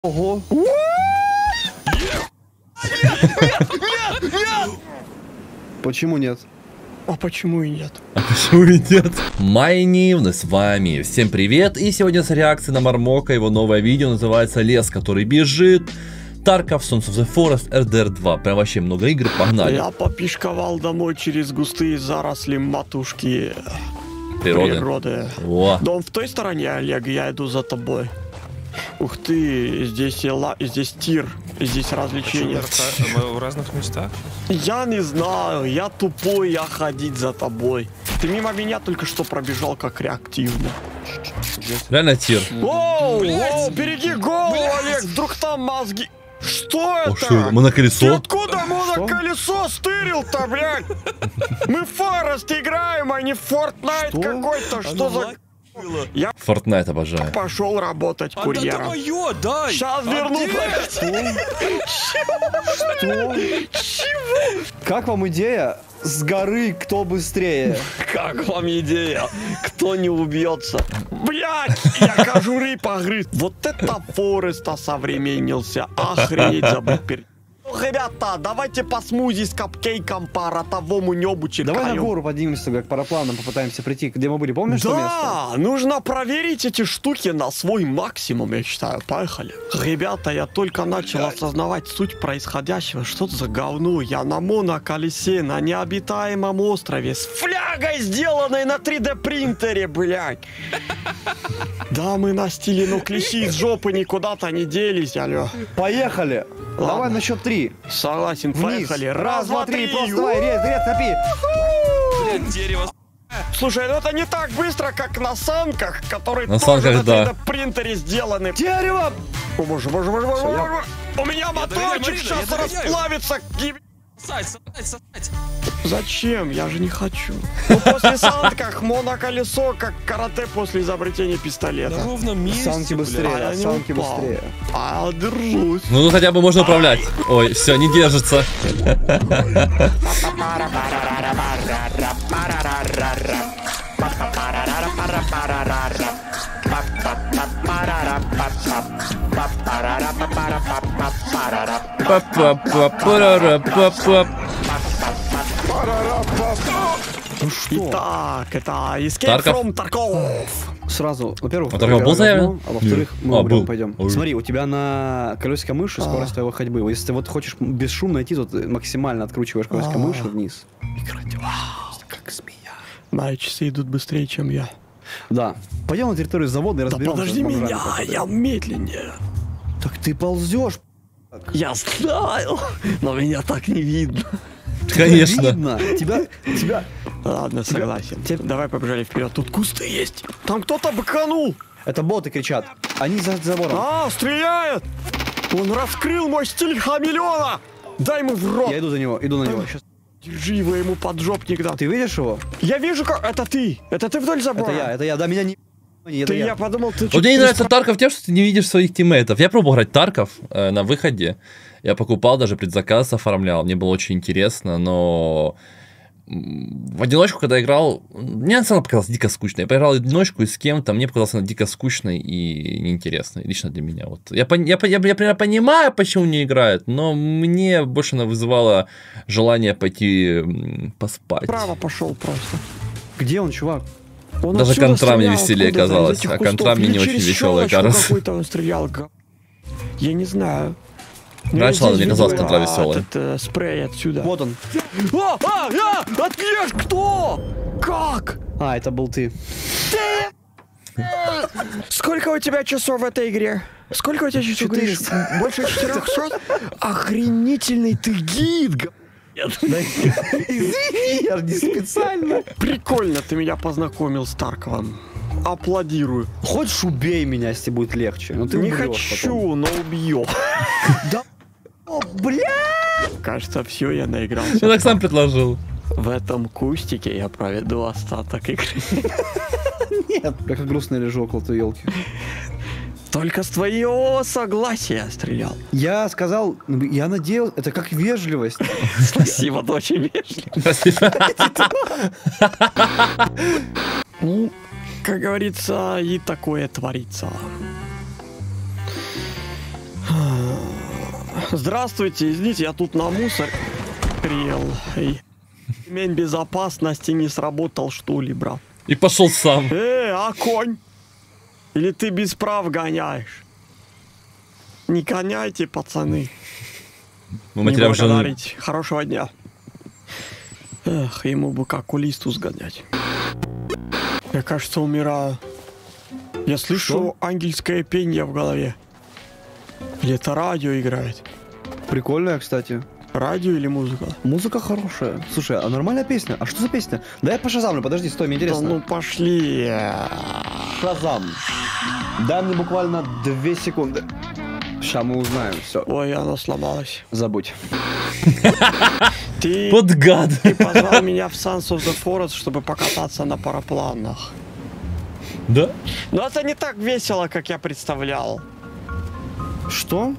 Ого. Почему нет? А почему и нет? А почему и нет? Майнивны с вами. Всем привет. И сегодня с реакцией на Мармока. Его новое видео называется «Лес, который бежит». Тарков, Sons of the Forest, RDR 2. Прям вообще много игр, погнали. Я попишковал домой через густые заросли матушки природы. О. Дом в той стороне, Олег, я иду за тобой. Ух ты, здесь тир, здесь развлечения. Мы в разных местах. Я не знаю, я тупой, я ходить за тобой. Ты мимо меня только что пробежал как реактивно. Реально тир. Оу, береги голову, Олег, вдруг там мозги. Что это? О, что это? Моноколесо? Ты откуда моноколесо стырил-то, блядь? Мы в Forest играем, а не Fortnite какой-то. Что за... Я Fortnite обожаю. пошел работать курьером. Это мое, дай! Сейчас верну. Что? Чего? Как вам идея? С горы кто быстрее? Как вам идея? Кто не убьется? Блять, я кожуры погрыз. Вот это Форест осовременился. Охренеть забыть. Ребята, давайте по смузи с капкейком по ротовому небу чекаем. Давай на гору поднимемся, как парапланом попытаемся прийти, где мы были. Помнишь, что место? Да, нужно проверить эти штуки на свой максимум, я считаю. Поехали. Ребята, я только начал осознавать суть происходящего. Что это за говно? Я на моноколесе, на необитаемом острове, с флягой, сделанной на 3D принтере, блядь. Да, мы на стиле, но клещи из жопы никуда-то не делись, алло. Поехали. Ладно. Давай на счет 3. Согласен, Вниз. поехали. Раз, два, три. Просто Ю. давай, рез, топи. Блядь, дерево. Слушай, ну это не так быстро, как на санках, которые На тоже санках, на да. 3D принтере сделаны. Дерево! О, боже, боже, боже, боже, Всё, боже. У меня моторчик Марина, сейчас я догоняю. расплавится. Сосать. Зачем? Я же не хочу. Ну, после санках моноколесо, как карате после изобретения пистолета. На ровном месте, Санки быстрее, А я не санки упал. быстрее. А я держусь. Ну тут хотя бы можно управлять. Ой, все, не держится. Ну что? Итак, это Escape Тарков? from Tarkov. Сразу, во-первых, А Тарков был заявлен? а во-вторых, мы А, уберем, был. пойдем. Ой. Смотри, у тебя на колесико мыши скорость твоего ходьбы. Если ты вот хочешь бесшумно идти, то ты максимально откручиваешь колесико мыши вниз. И как змея. Мои часы идут быстрее, чем я. Да. Пойдем на территорию завода и Да разберемся. подожди с бомжами, меня, как это. я медленнее. Так ты ползешь. Я знаю, но меня так не видно. Конечно. Видно. Тебя... Ладно, согласен. Давай побежали вперед. Тут кусты есть. Там кто-то быканул. Это боты кричат. Они за забором. А, стреляет! Он раскрыл мой стиль хамелеона! Дай ему в рот! Я иду на него. Сейчас. Держи его ему поджопник дам. Ты видишь его? Я вижу, как... Это ты! Это ты вдоль забора! Это я. Да, меня не... Это Ты, я подумал, ты Вот мне не нравится Тарков тем, что ты не видишь своих тиммейтов. Я пробовал играть Тарков на выходе. Я покупал, даже предзаказ оформлял. Мне было очень интересно, но в одиночку, когда играл, мне она показалась дико скучной. Я поиграл в одиночку и с кем-то, мне показалась она дико скучной и неинтересной. Лично для меня. Вот. Я примерно понимаю, почему не играют, но мне больше она вызывала желание пойти поспать. Право пошел просто. Где он, чувак? Он Даже отсюда контра мне стрелял, веселее откуда-то из казалось, этих а кустов. контра мне Или не очень через веселая щелочку кажется. какую-то он стрелял. Я не знаю. Но я Раньше, ладно, здесь мне казалось, видел, контра веселая. этот спрей отсюда. Вот он. Отъешь, кто? Как? А, это был ты. Сколько у тебя часов в этой игре? Сколько у тебя часов? 400. Больше 400? Охренительный ты гид! Извини, я не специально. Прикольно ты меня познакомил с Тарковым. Аплодирую. Хочешь, убей меня, если будет легче. Но ты Не умрёшь хочу, потом. но убью. Да. О, бля! Кажется, все, я наигрался. Я так сам предложил. В этом кустике я проведу остаток игры. Нет. Я как грустно лежу около той елки. Только с твоего согласия стрелял. Я сказал, я надеялся, это как вежливость. Спасибо, ты очень вежливо. Спасибо. Ну, как говорится, и такое творится. Здравствуйте, извините, я тут на мусор приел. Ремень безопасности не сработал, что ли, брат? И пошел сам. А конь? Или ты без прав гоняешь? Не гоняйте, пацаны. Мы Не матерям жены. благодарить. Хорошего дня. Эх, ему бы как окулисту сгонять. Я, кажется, умираю. Я слышу ангельское пение в голове. Или это радио играет? Прикольная, кстати. Радио или музыка? Музыка хорошая. Слушай, а нормальная песня? А что за песня? Да я пошазамлю, подожди, стой, мне Да интересно. ну пошли. Шазам. Дай мне буквально 2 секунды. Сейчас мы узнаем, все. Ой, она сломалась. Забудь. Ты Вот гад. позвал меня в Sons of the Forest, чтобы покататься на парапланах. Да? Но это не так весело, как я представлял. Что?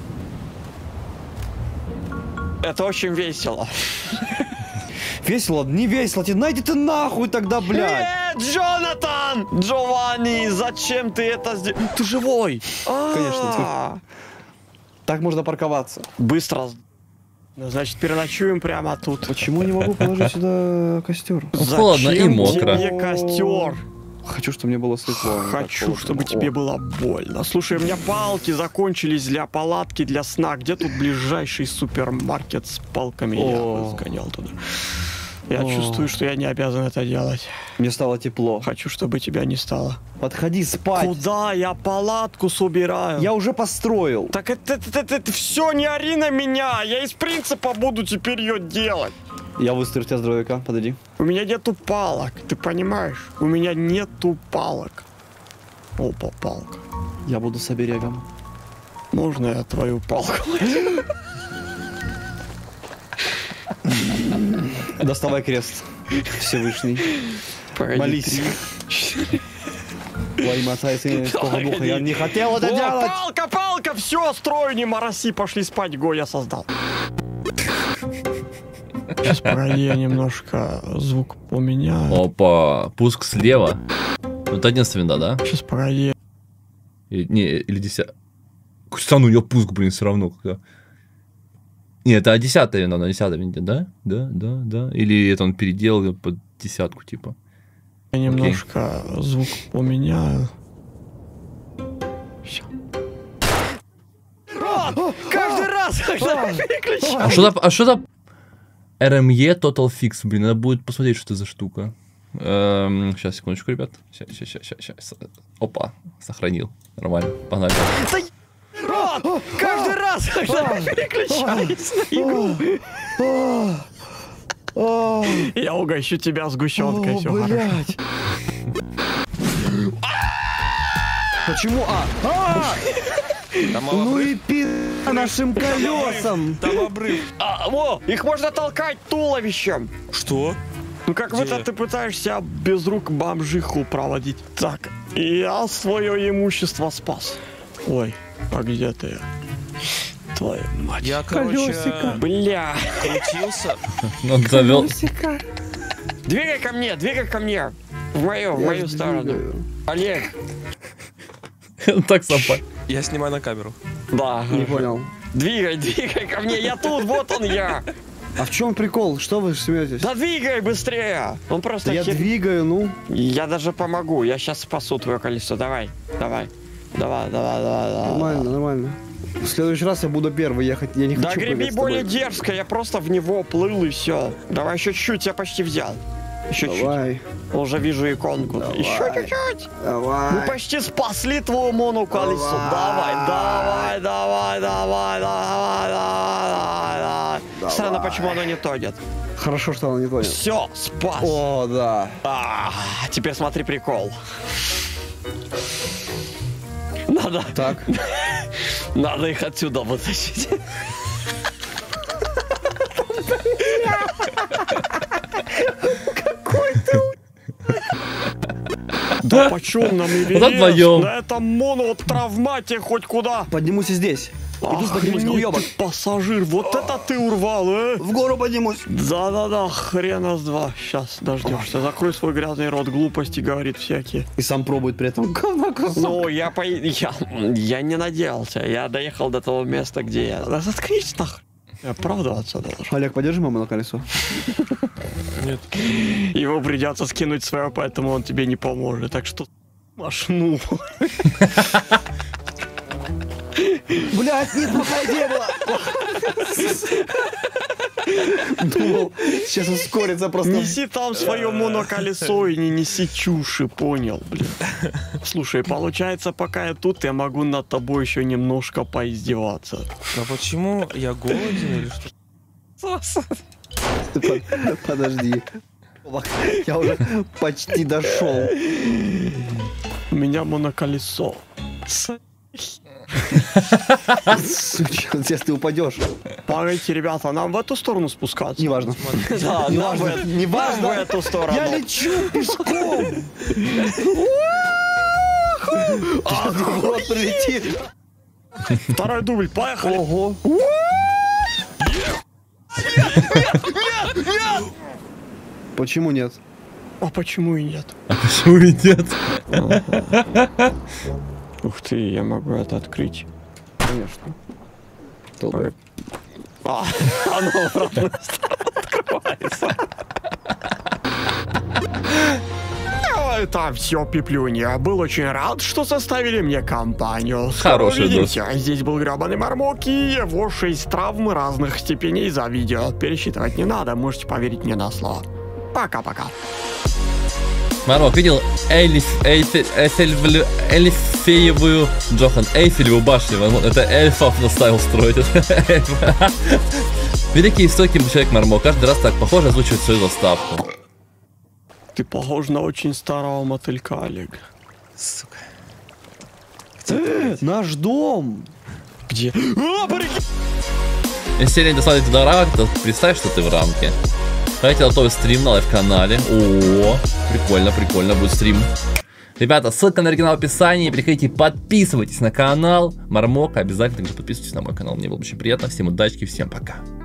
Это очень весело. Весело? Не весело. Тебе найди ты нахуй тогда, блядь. Нет, Джонатан! Джованни, зачем ты это сделал? Ты живой! Конечно. Так можно парковаться. Быстро. Ну, значит, переночуем прямо тут. Почему не могу положить сюда костер? Ну, холодно и мокро. Тебе костер? Хочу, чтобы мне было светло. а не так Хочу, холодно. чтобы тебе было больно. Слушай, у меня палки закончились для палатки, для сна. Где тут ближайший супермаркет с палками? Я бы сгонял туда. Я чувствую, что я не обязан это делать. Мне стало тепло. Хочу, чтобы тебя не стало. Подходи спать. Куда? Я палатку собираю. Я уже построил. Так это все, не ори на меня. Я из принципа буду теперь ее делать. Я выстрелю тебя с дровяка, подойди. У меня нету палок, ты понимаешь? У меня нету палок. Опа, палка. Я буду с оберегом. Можно я твою палку? Доставай крест. Всевышний. Молись. Во имя Отца и Сына и Святого Духа. Я не хотел это делать. Палка, все, строю, не мороси, пошли спать, го, я создал. Сейчас, погоди, я немножко звук поменяю. Опа, пуск слева. Вот 11 винда, да? Сейчас, погоди. Или 10. Странно, у него пуск, блин, все равно. Когда... Не, это 10 винда, на 10 винде, да? Да. Или это он переделал под 10, типа. Я немножко звук поменяю. Все. Каждый раз, когда я переключаю. А что за RME Total Fix, блин, надо будет посмотреть, что это за штука. Сейчас, секундочку, ребят. Сейчас. Опа, сохранил. Нормально, погнали. Каждый раз, когда я переключаюсь на игру. Я угощу тебя сгущенкой, все хорошо. Почему? Там Ну обрыв. и пи нашим колесам. Там обрыв. Во, их можно толкать туловищем. Что? Ну как Где? это ты пытаешься без рук бомжиху проводить? Так, я свое имущество спас. Ой, а где ты? Твою мать. Я, короче, Бля. крутился. Он завел. Двигай ко мне. В мою сторону. Олег. Он так сопа. Я снимаю на камеру. Да. Не понял. Двигай ко мне. Я тут, вот он я. А в чем прикол? Что вы смеетесь? Да двигай быстрее. Он просто... Да я двигаю, ну. Я даже помогу. Я сейчас спасу твое колесо. Давай. Нормально. В следующий раз я буду первый ехать. Я не хочу Да греби прыгать с тобой. более дерзко. Я просто в него плыл и все. Давай еще чуть-чуть. Я почти взял. Еще чуть. Давай. Уже вижу иконку. Давай. Еще чуть-чуть. Давай. Мы почти спасли твою моноколесо. Давай. Странно, почему оно не тонет. Хорошо, что он не понял. Все, спас. О, да. Теперь смотри прикол. Так. Надо их отсюда вытащить. Да почем нам Эверест? вдвоем. На этом монотравмате хоть куда. Поднимусь и здесь. Иду поднимусь, уёбок. Пассажир, вот это ты урвал, В гору поднимусь. Да-да-да, хрена с два. Сейчас дождешься. Закрой свой грязный рот, глупости говорит всякие. И сам пробует при этом говно кусок. Ну, я не надеялся. Я доехал до того места, где я... Да заткнись нахуй. Я оправдываться должен. Олег, подержи маму на колесо. Нет. Его придется скинуть свое, поэтому он тебе не поможет. Так что машну. Блядь, нет, плохая идея была. Думал, сейчас ускорится просто. Неси там свое моноколесо и не неси чуши, понял, блин. Слушай, получается, пока я тут, я могу над тобой еще немножко поиздеваться. Но почему я голоден или что? Подожди. Я уже почти дошел. У меня моноколесо. Сучка, сейчас ты упадешь. Погодите, ребята, нам в эту сторону спускаться? Неважно. Да, нам в эту сторону. Я лечу пешком. Вот прилетит. Второй дубль, поехали. Ого. Почему нет? А почему и нет? Почему и нет? Ух ты, я могу это открыть. Конечно. Долго. Оно в разные стороны открывается. Это все, пиплюня. Был очень рад, что составили мне компанию. Скоро Хороший увидимся. Здесь был гребаный Мармок и его 6 травм разных степеней за видео. Пересчитывать не надо, можете поверить мне на слово. Пока-пока. Мармок, видел Эльфеевую Джохан, Эйфелеву башню? Это эльфов заставил строить. Великий и стойкий человек Мармок. Каждый раз так похоже озвучивает свою заставку. Ты похож на очень старого мотылька, Олег. Сука. Наш дом. Где? Если серия не доставит до рамок, то представь, что ты в рамке. Давайте готовый стрим на лайв-канале. О, прикольно, прикольно будет стрим. Ребята, ссылка на оригинал в описании. Приходите, подписывайтесь на канал Мармок. Обязательно подписывайтесь на мой канал. Мне было очень приятно. Всем удачи, всем пока.